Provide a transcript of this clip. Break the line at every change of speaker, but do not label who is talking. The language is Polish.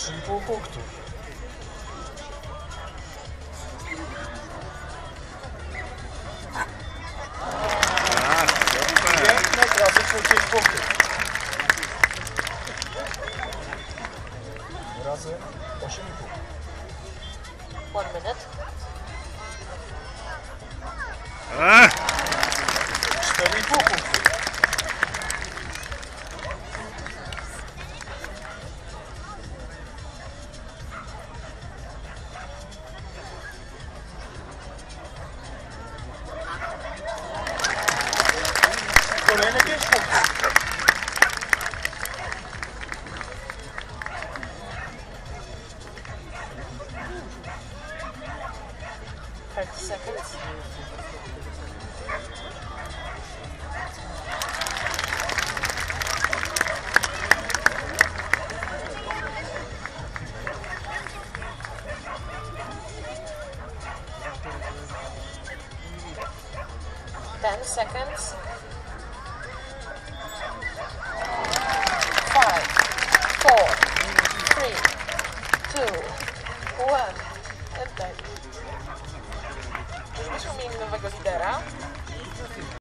8,5 punktów. Piękne, klasyczne 5 punktów. Razy 8,5.
1 minute.
4,5 punktów. Kolejne 5 punktów.
Seconds. Ten seconds.